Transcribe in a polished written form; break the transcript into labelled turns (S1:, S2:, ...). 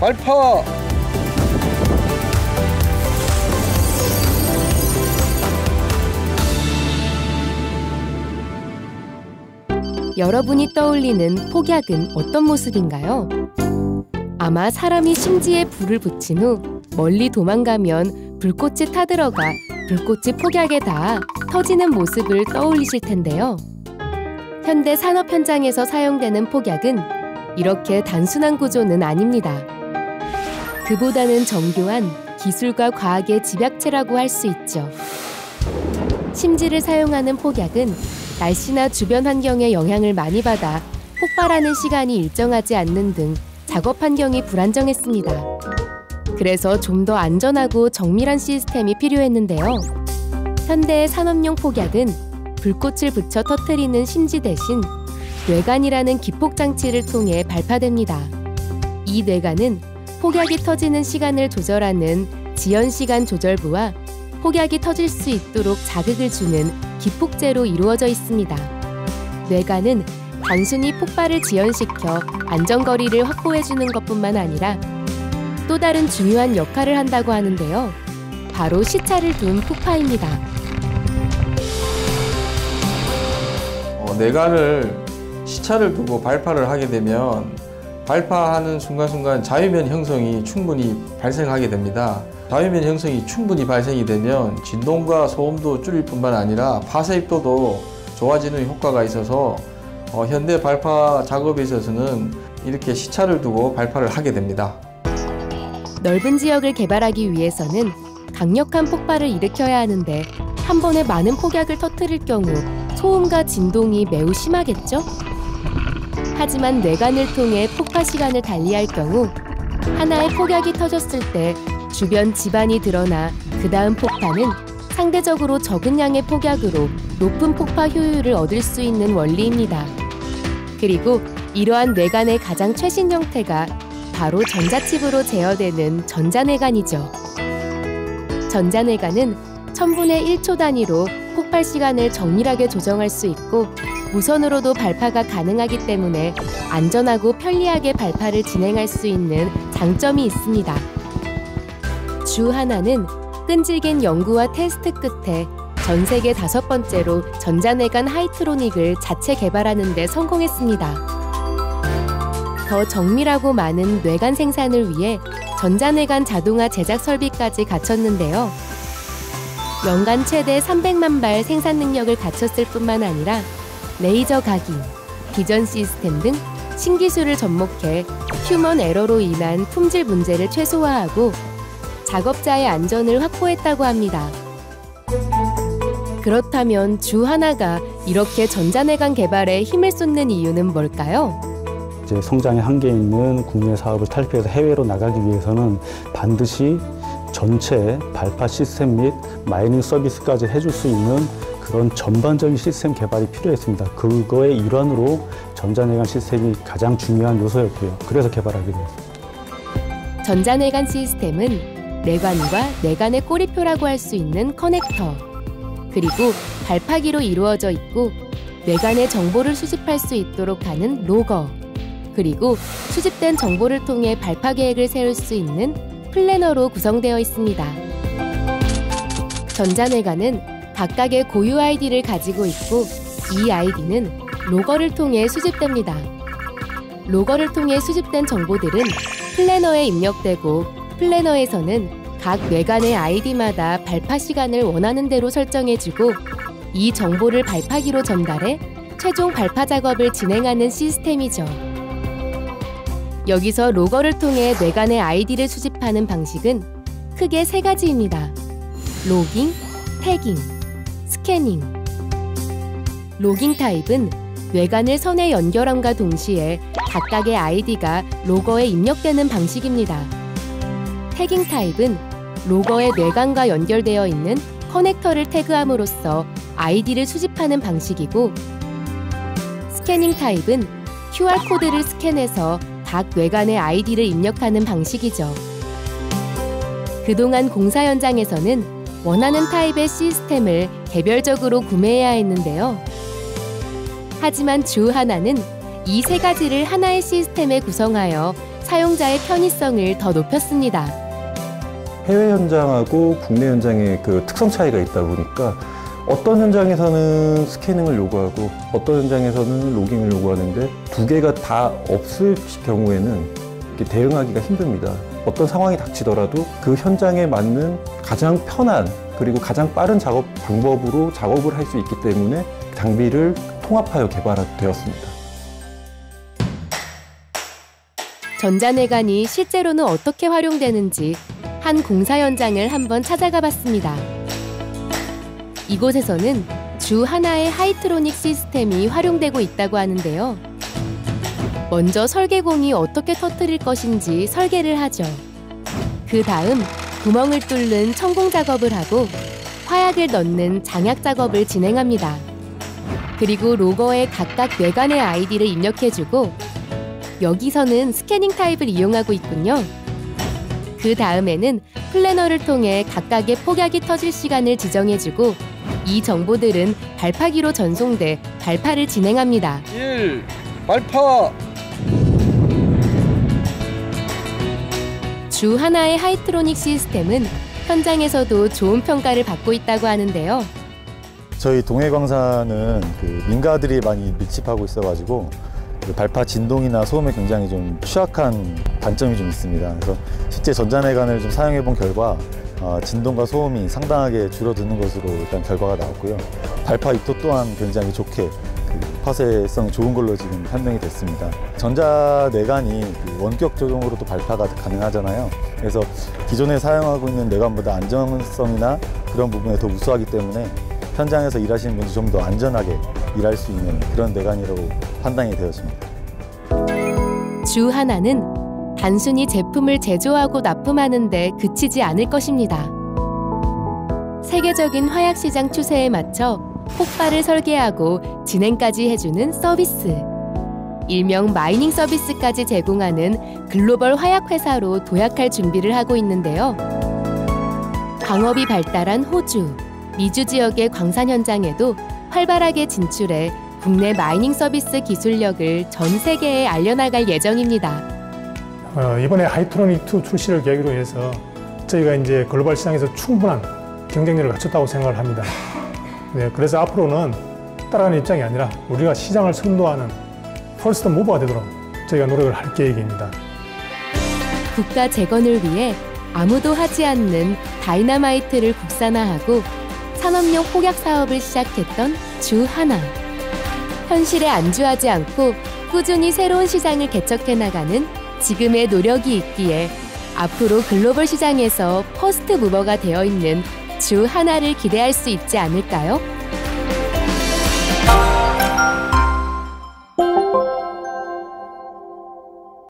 S1: 발파!
S2: 여러분이 떠올리는 폭약은 어떤 모습인가요? 아마 사람이 심지에 불을 붙인 후 멀리 도망가면 불꽃이 타들어가 불꽃이 폭약에 닿아 터지는 모습을 떠올리실 텐데요. 현대 산업 현장에서 사용되는 폭약은 이렇게 단순한 구조는 아닙니다. 그보다는 정교한 기술과 과학의 집약체라고 할 수 있죠. 심지를 사용하는 폭약은 날씨나 주변 환경에 영향을 많이 받아 폭발하는 시간이 일정하지 않는 등 작업 환경이 불안정했습니다. 그래서 좀 더 안전하고 정밀한 시스템이 필요했는데요. 현대의 산업용 폭약은 불꽃을 붙여 터뜨리는 심지 대신 뇌관이라는 기폭 장치를 통해 발파됩니다. 이 뇌관은 폭약이 터지는 시간을 조절하는 지연시간 조절부와 폭약이 터질 수 있도록 자극을 주는 기폭제로 이루어져 있습니다. 뇌관은 단순히 폭발을 지연시켜 안전거리를 확보해주는 것뿐만 아니라 또 다른 중요한 역할을 한다고 하는데요. 바로 시차를 둔 폭파입니다.
S3: 뇌관을 시차를 두고 발파를 하게 되면 발파하는 순간순간 자유면 형성이 충분히 발생하게 됩니다. 자유면 형성이 충분히 발생이 되면 진동과 소음도 줄일 뿐만 아니라 파쇄입도도 좋아지는 효과가 있어서 현대 발파 작업에 있어서는 이렇게 시차를 두고 발파를 하게 됩니다.
S2: 넓은 지역을 개발하기 위해서는 강력한 폭발을 일으켜야 하는데 한 번에 많은 폭약을 터뜨릴 경우 소음과 진동이 매우 심하겠죠? 하지만 뇌관을 통해 폭파 시간을 달리할 경우 하나의 폭약이 터졌을 때 주변 지반이 드러나 그 다음 폭파는 상대적으로 적은 양의 폭약으로 높은 폭파 효율을 얻을 수 있는 원리입니다. 그리고 이러한 뇌관의 가장 최신 형태가 바로 전자칩으로 제어되는 전자뇌관이죠. 전자뇌관은 1000분의 1초 단위로 폭발 시간을 정밀하게 조정할 수 있고 무선으로도 발파가 가능하기 때문에 안전하고 편리하게 발파를 진행할 수 있는 장점이 있습니다. 주 하나는 끈질긴 연구와 테스트 끝에 전 세계 5번째로 전자뇌관 하이트로닉을 자체 개발하는 데 성공했습니다. 더 정밀하고 많은 뇌관 생산을 위해 전자뇌관 자동화 제작 설비까지 갖췄는데요. 연간 최대 300만 발 생산 능력을 갖췄을 뿐만 아니라 레이저 각인, 비전 시스템 등 신기술을 접목해 휴먼 에러로 인한 품질 문제를 최소화하고 작업자의 안전을 확보했다고 합니다. 그렇다면 주 하나가 이렇게 전자뇌관 개발에 힘을 쏟는 이유는 뭘까요?
S4: 이제 성장의 한계에 있는 국내 사업을 탈피해서 해외로 나가기 위해서는 반드시 전체 발파 시스템 및 마이닝 서비스까지 해줄 수 있는 그런 전반적인 시스템 개발이 필요했습니다. 그거의 일환으로 전자뇌관 시스템이 가장 중요한 요소였고요. 그래서 개발하게 되었습니다.
S2: 전자뇌관 시스템은 뇌관과 뇌관의 꼬리표라고 할 수 있는 커넥터, 그리고 발파기로 이루어져 있고 뇌관의 정보를 수집할 수 있도록 하는 로거, 그리고 수집된 정보를 통해 발파 계획을 세울 수 있는 플래너로 구성되어 있습니다. 전자뇌관은 각각의 고유 아이디를 가지고 있고 이 아이디는 로거를 통해 수집됩니다. 로거를 통해 수집된 정보들은 플래너에 입력되고 플래너에서는 각 뇌관의 아이디마다 발파 시간을 원하는 대로 설정해주고 이 정보를 발파기로 전달해 최종 발파 작업을 진행하는 시스템이죠. 여기서 로거를 통해 뇌관의 아이디를 수집하는 방식은 크게 3가지입니다. 로깅, 태깅, 스캐닝. 로깅 타입은 뇌관을 선에 연결함과 동시에 각각의 아이디가 로거에 입력되는 방식입니다. 태깅 타입은 로거의 뇌관과 연결되어 있는 커넥터를 태그함으로써 아이디를 수집하는 방식이고, 스캐닝 타입은 QR코드를 스캔해서 각 뇌관의 아이디를 입력하는 방식이죠. 그동안 공사 현장에서는 원하는 타입의 시스템을 개별적으로 구매해야 했는데요. 하지만 주 하나는 이 3가지를 하나의 시스템에 구성하여 사용자의 편의성을 더 높였습니다.
S1: 해외 현장하고 국내 현장의 그 특성 차이가 있다 보니까 어떤 현장에서는 스캐닝을 요구하고 어떤 현장에서는 로깅을 요구하는데 두 개가 다 없을 경우에는 이렇게 대응하기가 힘듭니다. 어떤 상황이 닥치더라도 그 현장에 맞는 가장 편한 그리고 가장 빠른 작업 방법으로 작업을 할 수 있기 때문에 장비를 통합하여 개발되었습니다.
S2: 전자내관이 실제로는 어떻게 활용되는지 한 공사 현장을 한번 찾아가 봤습니다. 이곳에서는 주 하나의 하이트로닉 시스템이 활용되고 있다고 하는데요. 먼저 설계공이 어떻게 터뜨릴 것인지 설계를 하죠. 그 다음 구멍을 뚫는 천공 작업을 하고 화약을 넣는 장약 작업을 진행합니다. 그리고 로거에 각각 뇌관의 아이디를 입력해주고 여기서는 스캐닝 타입을 이용하고 있군요. 그 다음에는 플래너를 통해 각각의 폭약이 터질 시간을 지정해주고 이 정보들은 발파기로 전송돼 발파를 진행합니다.
S3: 1. 발파!
S2: 주 하나의 하이트로닉 시스템은 현장에서도 좋은 평가를 받고 있다고 하는데요.
S5: 저희 동해광사는 그 민가들이 많이 밀집하고 있어가지고 그 발파 진동이나 소음에 굉장히 좀 취약한 단점이 좀 있습니다. 그래서 실제 전자내관을 좀 사용해본 결과 진동과 소음이 상당하게 줄어드는 것으로 일단 결과가 나왔고요. 발파 입도 또한 굉장히 좋게 화쇄성 좋은 걸로 지금 판명이 됐습니다. 전자내관이 원격 조종으로도 발파가 가능하잖아요. 그래서 기존에 사용하고 있는 내관보다 안정성이나 그런 부분에 더 우수하기 때문에 현장에서 일하시는 분들이 좀 더 안전하게 일할 수 있는 그런 내관이라고 판단이 되었습니다.
S2: 주 하나는 단순히 제품을 제조하고 납품하는 데 그치지 않을 것입니다. 세계적인 화약시장 추세에 맞춰 폭발을 설계하고 진행까지 해주는 서비스. 일명 마이닝 서비스까지 제공하는 글로벌 화약회사로 도약할 준비를 하고 있는데요. 광업이 발달한 호주, 미주 지역의 광산 현장에도 활발하게 진출해 국내 마이닝 서비스 기술력을 전 세계에 알려나갈 예정입니다.
S6: 이번에 하이트로닉2 출시를 계기로 해서 저희가 이제 글로벌 시장에서 충분한 경쟁력을 갖췄다고 생각을 합니다. 네, 그래서 앞으로는 따라가는 입장이 아니라 우리가 시장을 선도하는 퍼스트 무버가 되도록 저희가 노력을 할 계획입니다.
S2: 국가 재건을 위해 아무도 하지 않는 다이너마이트를 국산화하고 산업용 폭약 사업을 시작했던 주 하나. 현실에 안주하지 않고 꾸준히 새로운 시장을 개척해 나가는 지금의 노력이 있기에 앞으로 글로벌 시장에서 퍼스트 무버가 되어 있는 주 하나를 기대할 수 있지 않을까요?